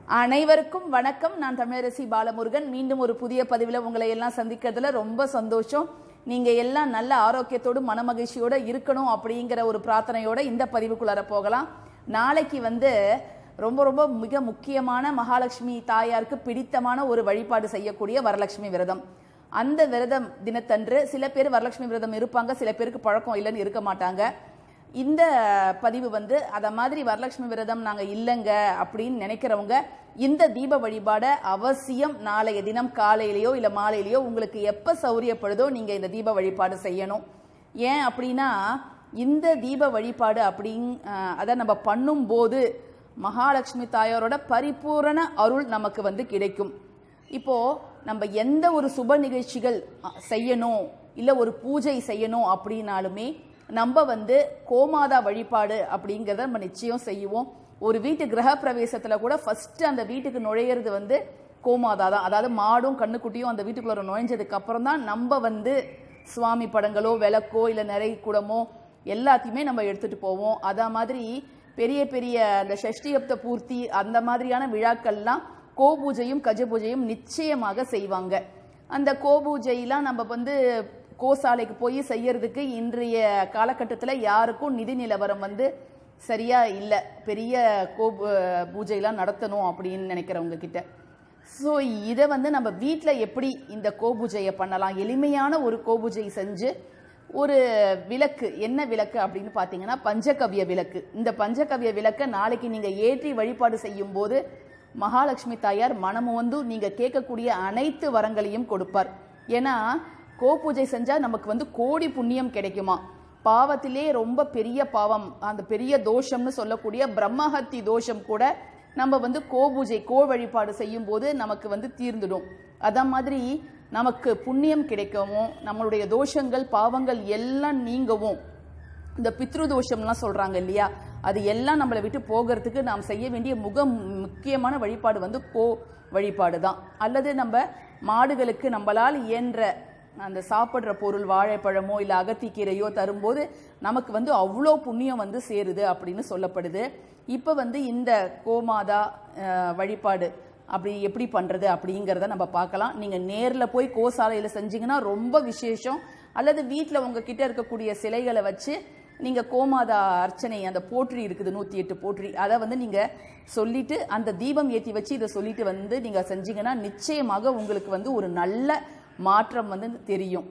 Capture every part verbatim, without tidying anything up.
அனைவருக்கும் வணக்கம். நான் தமிழரசி பாலமுருகன். மீண்டும் ஒரு புதிய பதிவில் உங்களை எல்லாம் சந்திக்கிறதுல ரொம்ப சந்தோஷம். நீங்க எல்லாம் நல்ல ஆரோக்கியத்தோடு மனமகிழ்ச்சியோட இருக்கணும் அப்படிங்கிற ஒரு பிரார்த்தனையோட இந்த பதிவுக்குள்ளார போகலாம். நாளைக்கு வந்து ரொம்ப ரொம்ப மிக முக்கியமான மகாலட்சுமி தாயாருக்கு பிடித்தமான ஒரு வழிபாடு செய்யக்கூடிய வரலட்சுமி விரதம். அந்த விரதம் தினத்தன்று சில பேர் வரலட்சுமி விரதம் இருப்பாங்க, சில பேருக்கு பழக்கம் இல்லைன்னு இருக்க மாட்டாங்க. இந்த பதிவு வந்து அத மாதிரி வரலட்சுமி விரதம் நாங்கள் இல்லைங்க அப்படின்னு நினைக்கிறவங்க இந்த தீப வழிபாடை அவசியம் நாளைய தினம் காலையிலையோ இல்லை மாலையிலையோ உங்களுக்கு எப்போ சௌரியப்படுதோ நீங்கள் இந்த தீப வழிபாடு செய்யணும். ஏன் அப்படின்னா இந்த தீப வழிபாடு அப்படிங் அதை நம்ம பண்ணும்போது மகாலட்சுமி தாயாரோட பரிபூரண அருள் நமக்கு வந்து கிடைக்கும். இப்போ நம்ம எந்த ஒரு சுப நிகழ்ச்சிகள் செய்யணும் இல்லை ஒரு பூஜை செய்யணும் அப்படின்னாலுமே நம்ம வந்து கோமாதா வழிபாடு அப்படிங்கிறத நம்ம நிச்சயம் செய்வோம். ஒரு வீட்டு கிரக பிரவேசத்தில் கூட ஃபர்ஸ்ட் அந்த வீட்டுக்கு நுழையிறது வந்து கோமாதா தான். அதாவது மாடும் கண்ணுக்குட்டியும் அந்த வீட்டுக்குள்ள நுழைஞ்சதுக்கு அப்புறம் தான் நம்ம வந்து சுவாமி படங்களோ விளக்கோ இல்லை நிறை குடமோ எல்லாத்தையுமே நம்ம எடுத்துட்டு போவோம். அதே மாதிரி பெரிய பெரிய அந்த ஷஷ்டியப்த பூர்த்தி அந்த மாதிரியான விழாக்கள்லாம் கோபூஜையும் கஜ பூஜையும் நிச்சயமாக செய்வாங்க. அந்த கோபூஜையெல்லாம் நம்ம வந்து கோசாலைக்கு போய் செய்யறதுக்கு இன்றைய காலகட்டத்தில் யாருக்கும் நிதி நிலவரம் வந்து சரியா இல்லை. பெரிய கோ பூஜையெல்லாம் நடத்தணும் அப்படின்னு நினைக்கிறவங்க கிட்ட. ஸோ இதை வந்து நம்ம வீட்டில் எப்படி இந்த கோபூஜையை பண்ணலாம், எளிமையான ஒரு கோபூஜை செஞ்சு ஒரு விளக்கு, என்ன விளக்கு அப்படின்னு பார்த்தீங்கன்னா பஞ்சகவ்ய விளக்கு. இந்த பஞ்சகவ்ய விளக்கை நாளைக்கு நீங்கள் ஏற்றி வழிபாடு செய்யும் போது மகாலட்சுமி தாயார் மனமும் வந்து நீங்கள் கேட்கக்கூடிய அனைத்து வரங்களையும் கொடுப்பார். ஏன்னா கோபூஜை செஞ்சால் நமக்கு வந்து கோடி புண்ணியம் கிடைக்குமா. பாவத்திலே ரொம்ப பெரிய பாவம், அந்த பெரிய தோஷம்னு சொல்லக்கூடிய பிரம்மஹத்தி தோஷம் கூட நம்ம வந்து கோபூஜை கோ வழிபாடு செய்யும் போது நமக்கு வந்து தீர்ந்துடும். அத மாதிரி நமக்கு புண்ணியம் கிடைக்கவும் நம்மளுடைய தோஷங்கள் பாவங்கள் எல்லாம் நீங்கவும் இந்த பித்ரு தோஷம்லாம் சொல்றாங்க இல்லையா, அது எல்லாம் நம்மளை விட்டு போகிறதுக்கு நாம் செய்ய வேண்டிய முக முக்கியமான வழிபாடு வந்து கோ வழிபாடு தான். அல்லது நம்ம மாடுகளுக்கு நம்மளால் இயன்ற அந்த சாப்பிட்ற பொருள் வாழைப்பழமோ இல்லை அகத்திக்கீரையோ தரும்போது நமக்கு வந்து அவ்வளோ புண்ணியம் வந்து சேருது அப்படின்னு சொல்லப்படுது. இப்போ வந்து இந்த கோமாதா வழிபாடு அப்படி எப்படி பண்ணுறது அப்படிங்கிறத நம்ம பார்க்கலாம். நீங்கள் நேரில் போய் கோசாலையில் செஞ்சீங்கன்னா ரொம்ப விசேஷம். அல்லது வீட்டில் உங்ககிட்ட இருக்கக்கூடிய சிலைகளை வச்சு நீங்கள் கோமாதா அர்ச்சனை, அந்த போற்றி இருக்குது நூற்றி எட்டு போற்றி, அதை வந்து நீங்கள் சொல்லிட்டு அந்த தீபம் ஏற்றி வச்சு இதை சொல்லிட்டு வந்து நீங்கள் செஞ்சீங்கன்னா நிச்சயமாக உங்களுக்கு வந்து ஒரு நல்ல மாற்றம் வந்து தெரியும்.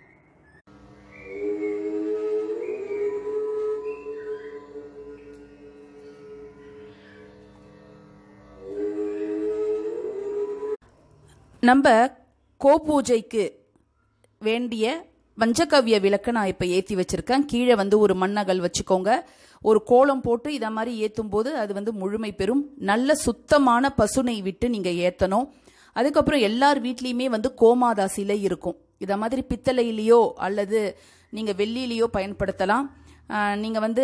நம்ம கோபூஜைக்கு வேண்டிய பஞ்சகவ்ய விளக்கு நான் இப்போ ஏற்றி வச்சிருக்கேன். கீழே வந்து ஒரு மண்ணகல் வச்சுக்கோங்க. ஒரு கோலம் போட்டு இதை மாதிரி ஏற்றும் போது அது வந்து முழுமை பெறும். நல்ல சுத்தமான பசுனை விட்டு நீங்கள் ஏற்றணும். அதுக்கப்புறம் எல்லார் வீட்லேயுமே வந்து கோமாதா சிலை இருக்கும். இதை மாதிரி பித்தளையிலையோ அல்லது நீங்கள் வெள்ளியிலையோ பயன்படுத்தலாம். நீங்கள் வந்து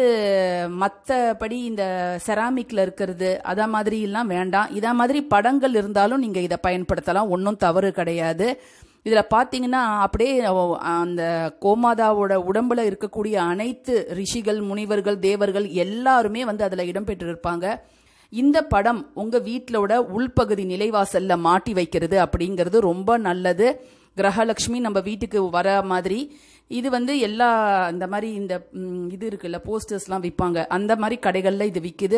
மற்றபடி இந்த செராமிக்கில் இருக்கிறது அதை மாதிரிலாம் வேண்டாம். இதை மாதிரி படங்கள் இருந்தாலும் நீங்கள் இதை பயன்படுத்தலாம், ஒன்றும் தவறு கிடையாது. இதில் பார்த்தீங்கன்னா அப்படியே அந்த கோமாதாவோட உடம்புல இருக்கக்கூடிய அனைத்து ரிஷிகள் முனிவர்கள் தேவர்கள் எல்லாருமே வந்து அதில் இடம்பெற்றிருப்பாங்க. இந்த படம் உங்கள் வீட்டிலோட உள்பகுதி நிலைவாசல்ல மாட்டி வைக்கிறது அப்படிங்கிறது ரொம்ப நல்லது. கிரகலட்சுமி நம்ம வீட்டுக்கு வர மாதிரி இது வந்து எல்லா இந்த மாதிரி இந்த இது இருக்குல்ல போஸ்டர்ஸ்லாம் விற்பாங்க, அந்த மாதிரி கடைகளில் இது விற்குது.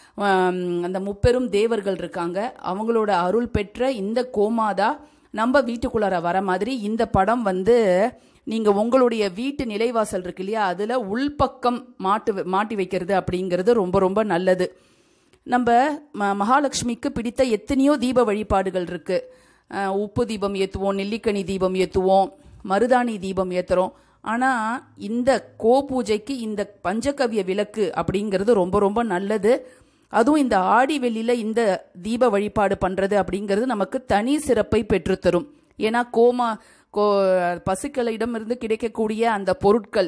அந்த முப்பெரும் தேவர்கள் இருக்காங்க, அவங்களோட அருள் பெற்ற இந்த கோமாதா நம்ம வீட்டுக்குள்ளார வர மாதிரி இந்த படம் வந்து நீங்கள் உங்களுடைய வீட்டு நிலைவாசல் இருக்கு இல்லையா, அதில் உள்பக்கம் மாட்டு மாட்டி வைக்கிறது அப்படிங்கிறது ரொம்ப ரொம்ப நல்லது. நம்ம மகாலட்சுமிக்கு பிடித்த எத்தனையோ தீப வழிபாடுகள் இருக்கு. உப்பு தீபம் ஏற்றுவோம், நெல்லிக்கனி தீபம் ஏற்றுவோம், மருதாணி தீபம் ஏற்றுறோம். ஆனால் இந்த கோபூஜைக்கு இந்த பஞ்சகவ்ய விளக்கு அப்படிங்கிறது ரொம்ப ரொம்ப நல்லது. அதுவும் இந்த ஆடி வெள்ளியில் இந்த தீப வழிபாடு பண்ணுறது அப்படிங்கிறது நமக்கு தனி சிறப்பை பெற்றுத்தரும். ஏன்னா கோமா கோ பசுக்களிடமிருந்து கிடைக்கக்கூடிய அந்த பொருட்கள்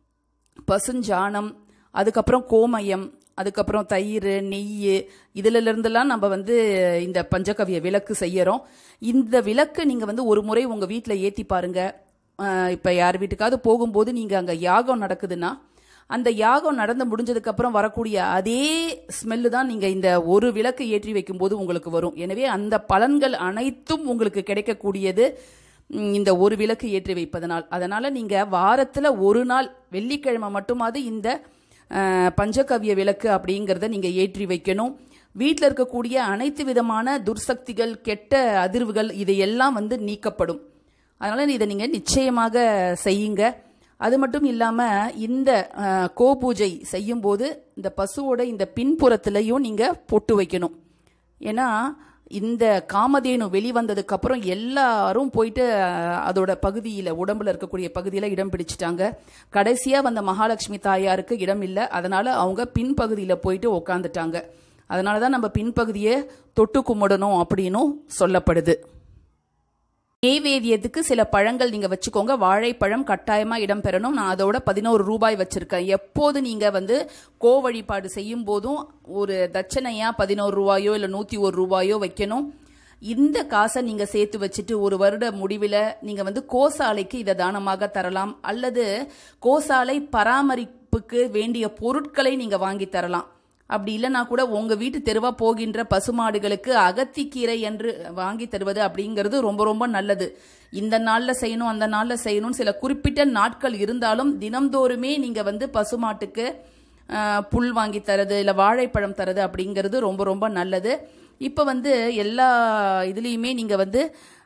பசுஞ்சாணம், அதுக்கப்புறம் கோமயம், அதுக்கப்புறம் தயிர் நெய் இதுல இருந்தெல்லாம் நம்ம வந்து இந்த பஞ்சகவ்ய விளக்கு செய்யறோம். இந்த விளக்கு நீங்க வந்து ஒரு முறை உங்க வீட்டில் ஏற்றி பாருங்க. இப்போ யார் வீட்டுக்காவது போகும்போது நீங்கள் அங்கே யாகம் நடக்குதுன்னா அந்த யாகம் நடந்து முடிஞ்சதுக்கு அப்புறம் வரக்கூடிய அதே ஸ்மெல்லு தான் நீங்க இந்த ஒரு விளக்கு ஏற்றி வைக்கும் போது உங்களுக்கு வரும். எனவே அந்த பலன்கள் அனைத்தும் உங்களுக்கு கிடைக்கக்கூடியது இந்த ஒரு விளக்கு ஏற்றி வைப்பதனால். அதனால நீங்க வாரத்துல ஒரு நாள் வெள்ளிக்கிழமை மட்டுமாவது இந்த பஞ்சகவ்ய விளக்கு அப்படிங்கிறத நீங்க ஏற்றி வைக்கணும். வீட்டில் இருக்கக்கூடிய அனைத்து விதமான துர்சக்திகள், கெட்ட அதிர்வுகள் இதையெல்லாம் வந்து நீக்கப்படும். அதனால இதை நீங்க நிச்சயமாக செய்யுங்க. அது மட்டும் இல்லாமல் இந்த கோபூஜை செய்யும் போது இந்த பசுவோட இந்த பின்புறத்துலையும் நீங்கள் பொட்டு வைக்கணும். ஏன்னா இந்த காமதேனு வெளிவந்ததுக்கு அப்புறம் எல்லாரும் போயிட்டு அதோட பகுதியில், உடம்புல இருக்கக்கூடிய பகுதியில் இடம் பிடிச்சிட்டாங்க. கடைசியாக வந்த மகாலட்சுமி தாயாருக்கு இடம் இல்லை. அதனால அவங்க பின்பகுதியில் போயிட்டு உக்காந்துட்டாங்க. அதனால தான் நம்ம பின்பகுதியை தொட்டு கும்பிடணும் அப்படின்னும் சொல்லப்படுது. நெய்வேத்தியத்துக்கு சில பழங்கள் நீங்க வச்சுக்கோங்க. வாழைப்பழம் கட்டாயமா இடம் பெறணும். நான் அதோட பதினோரு ரூபாய் வச்சிருக்கேன். எப்போது நீங்க வந்து கோ வழிபாடு செய்யும் போதும் ஒரு தட்சணையா பதினோரு ரூபாயோ இல்ல நூத்தி ஒரு ரூபாயோ வைக்கணும். இந்த காசை நீங்க சேர்த்து வச்சுட்டு ஒரு வருட முடிவில் நீங்க வந்து கோசாலைக்கு இதை தானமாக தரலாம். அல்லது கோசாலை பராமரிப்புக்கு வேண்டிய பொருட்களை நீங்க வாங்கி தரலாம். அப்படி இல்லைனா கூட உங்க வீட்டு தெருவா போகின்ற பசுமாடுகளுக்கு அகத்திக்கீரை என்று வாங்கி தருவது அப்படிங்கிறது ரொம்ப ரொம்ப நல்லது. இந்த நாள்ல செய்யணும், அந்த நாள்ல செய்யணும், சில குறிப்பிட்ட நாட்கள் இருந்தாலும் தினம்தோறுமே நீங்க வந்து பசுமாட்டுக்கு புல் வாங்கி தரது இல்ல வாழைப்பழம் தரது அப்படிங்கிறது ரொம்ப ரொம்ப நல்லது. இப்ப வந்து எல்லா இதுலயுமே நீங்க வந்து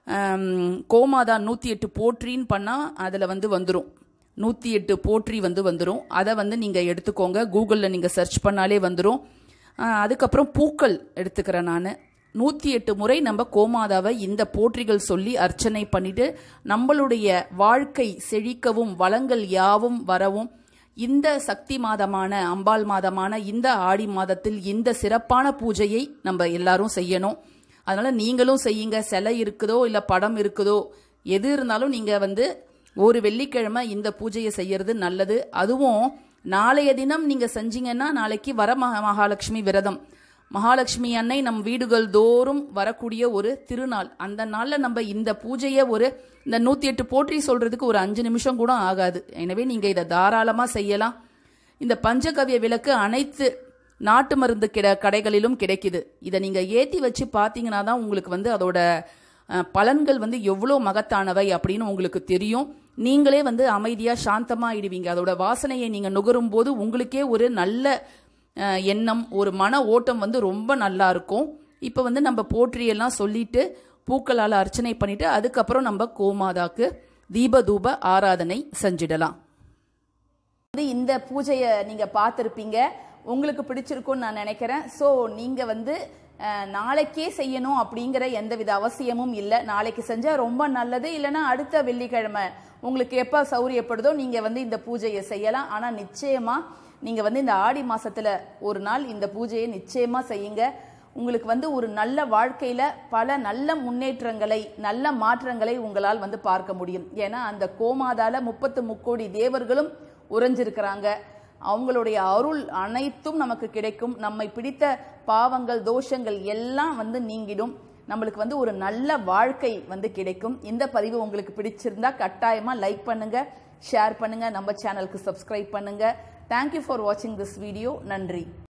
கோமாதா நூத்தி எட்டு போற்றின்னு பண்ணா அதுல வந்து வந்துரும். நூற்றி எட்டு போற்றி வந்து வந்துடும். அதை வந்து நீங்கள் எடுத்துக்கோங்க. கூகுளில் நீங்கள் சர்ச் பண்ணாலே வந்துடும். அதுக்கப்புறம் பூக்கள் எடுத்துக்கிறேன் நான். நூற்றி எட்டு முறை நம்ம கோமாதாவை இந்த போற்றிகள் சொல்லி அர்ச்சனை பண்ணிட்டு நம்மளுடைய வாழ்க்கை செழிக்கவும் வளங்கள் யாவும் வரவும் இந்த சக்தி மாதமான அம்பாள் மாதமான இந்த ஆடி மாதத்தில் இந்த சிறப்பான பூஜையை நம்ம எல்லாரும் செய்யணும். அதனால நீங்களும் செய்யுங்க. சிலை இருக்குதோ இல்லை படம் இருக்குதோ எது இருந்தாலும் நீங்கள் வந்து ஒரு வெள்ளிக்கிழமை இந்த பூஜையை செய்யறது நல்லது. அதுவும் நாளைய தினம் நீங்க செஞ்சீங்கன்னா நாளைக்கு வர மகாலட்சுமி விரதம். மகாலட்சுமி அன்னை நம் வீடுகள் தோறும் வரக்கூடிய ஒரு திருநாள். அந்த நாள்ல நம்ம இந்த பூஜையை ஒரு இந்த நூத்தி எட்டு போற்றி சொல்றதுக்கு ஒரு அஞ்சு நிமிஷம் கூட ஆகாது. எனவே நீங்க இதை தாராளமா செய்யலாம். இந்த பஞ்சகவ்ய விளக்கு அனைத்து நாட்டு மருந்து கிட கடைகளிலும் கிடைக்குது. இதை நீங்க ஏத்தி வச்சு பார்த்தீங்கன்னா தான் உங்களுக்கு வந்து அதோட பலன்கள் வந்து எவ்வளோ மகத்தானவை அப்படின்னு உங்களுக்கு தெரியும். நீங்களே வந்து அமைதியா சாந்தமா ஆயிடுவீங்க. அதோட வாசனையை நீங்க நுகரும் போது உங்களுக்கே ஒரு நல்ல எண்ணம், ஒரு மன ஓட்டம் வந்து ரொம்ப நல்லா இருக்கும். இப்ப வந்து நம்ம போற்றியெல்லாம் சொல்லிட்டு பூக்களால் அர்ச்சனை பண்ணிட்டு அதுக்கப்புறம் நம்ம கோமாதாக்கு தீப தூப ஆராதனை செஞ்சிடலாம். இந்த பூஜையை நீங்க பார்த்திருப்பீங்க. உங்களுக்கு பிடிச்சிருக்கும்னு நான் நினைக்கிறேன். ஸோ நீங்க வந்து நாளைக்கே செய்யணும் அப்படிங்கிற எந்தவித அவசியமும் இல்லை. நாளைக்கு செஞ்சா ரொம்ப நல்லது. இல்லைன்னா அடுத்த வெள்ளிக்கிழமை உங்களுக்கு எப்போ சௌரியப்படுதோ நீங்க வந்து இந்த பூஜையை செய்யலாம். ஆனா நிச்சயமா நீங்க வந்து இந்த ஆடி மாசத்துல ஒரு நாள் இந்த பூஜையை நிச்சயமா செய்யுங்க. உங்களுக்கு வந்து ஒரு நல்ல வாழ்க்கையில பல நல்ல முன்னேற்றங்களை, நல்ல மாற்றங்களை உங்களால் வந்து பார்க்க முடியும். ஏன்னா அந்த கோமாதால முப்பத்து முக்கோடி தேவர்களும் உறைஞ்சிருக்கிறாங்க. அவங்களுடைய அருள் அனைத்தும் நமக்கு கிடைக்கும். நம்மை பிடித்த பாவங்கள், தோஷங்கள் எல்லாம் வந்து நீங்கிடும். நம்மளுக்கு வந்து ஒரு நல்ல வாழ்க்கை வந்து கிடைக்கும். இந்த பதிவு உங்களுக்கு பிடிச்சிருந்தா கட்டாயமா லைக் பண்ணுங்க, ஷேர் பண்ணுங்க, நம்ம சேனலுக்கு சப்ஸ்கிரைப் பண்ணுங்க. தேங்க்யூ ஃபார் வாட்சிங் திஸ் வீடியோ. நன்றி.